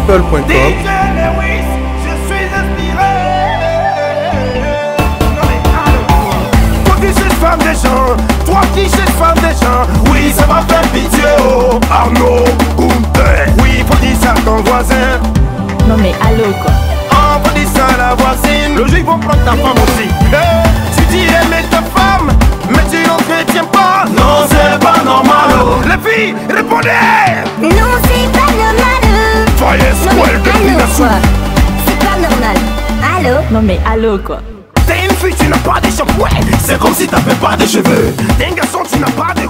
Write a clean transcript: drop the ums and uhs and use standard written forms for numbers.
people.com. Femme des gens, trois clichés femme des gens. Oui, ça va faire pitié, oh Arnaud, Gunther. Oui, faut dire ça à ton voisin. Non mais allô quoi. Oh, faut dire ça à la voisine. Logique, faut prendre ta femme aussi. Tu dis aimer ta femme, mais tu n'entretiens pas. Non, c'est pas normal, oh. Les filles, répondez. Non, c'est pas normal. Voyez ce qu'elle devine. C'est pas normal. Allô? Non mais allô quoi. T'es une fille, tu n'as pas de shampoing. C'est comme si t'avais pas de cheveux. T'es un garçon, tu n'as pas de